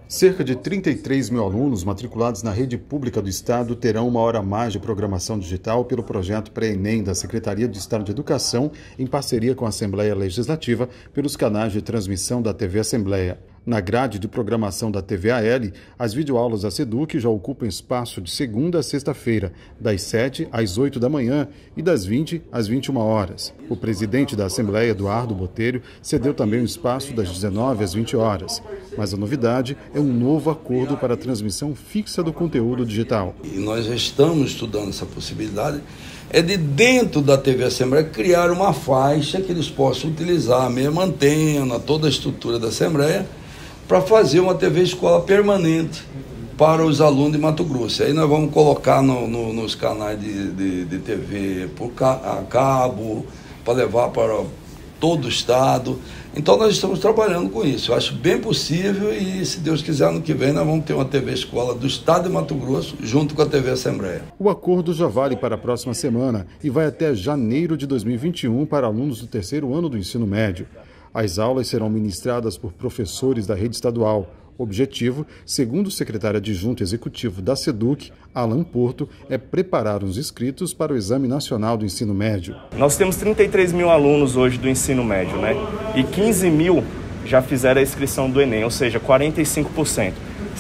Cerca de 33 mil alunos matriculados na rede pública do Estado terão uma hora a mais de programação digital pelo projeto Pré-ENEM da Secretaria de Estado de Educação, em parceria com a Assembleia Legislativa, pelos canais de transmissão da TV Assembleia. Na grade de programação da TV-AL, as videoaulas da SEDUC já ocupam espaço de segunda a sexta-feira, das 7 às 8 da manhã e das 20 às 21 horas. O presidente da Assembleia, Eduardo Botelho, cedeu também o espaço das 19 às 20 horas. Mas a novidade é um novo acordo para a transmissão fixa do conteúdo digital. E nós já estamos estudando essa possibilidade, é de dentro da TV Assembleia criar uma faixa que eles possam utilizar a mesma antena, toda a estrutura da Assembleia, para fazer uma TV escola permanente para os alunos de Mato Grosso. Aí nós vamos colocar nos canais de TV por cabo, para levar para todo o estado. Então nós estamos trabalhando com isso. Eu acho bem possível e, se Deus quiser, ano que vem nós vamos ter uma TV escola do estado de Mato Grosso junto com a TV Assembleia. O acordo já vale para a próxima semana e vai até janeiro de 2021 para alunos do terceiro ano do ensino médio. As aulas serão ministradas por professores da rede estadual. O objetivo, segundo o secretário adjunto executivo da SEDUC, Alan Porto, é preparar os inscritos para o Exame Nacional do Ensino Médio. Nós temos 33 mil alunos hoje do ensino médio, né? E 15 mil já fizeram a inscrição do Enem, ou seja, 45%.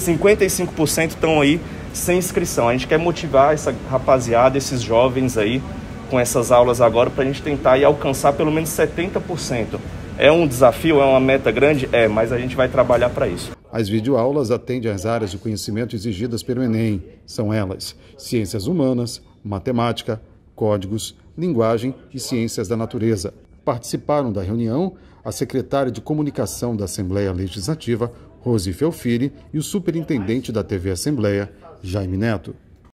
55% estão aí sem inscrição. A gente quer motivar essa rapaziada, esses jovens aí, com essas aulas agora, para a gente tentar ir alcançar pelo menos 70%. É um desafio, é uma meta grande? É, mas a gente vai trabalhar para isso. As videoaulas atendem às áreas de conhecimento exigidas pelo Enem. São elas: ciências humanas, matemática, códigos, linguagem e ciências da natureza. Participaram da reunião a secretária de Comunicação da Assembleia Legislativa, Rose Felfiri, e o superintendente da TV Assembleia, Jaime Neto.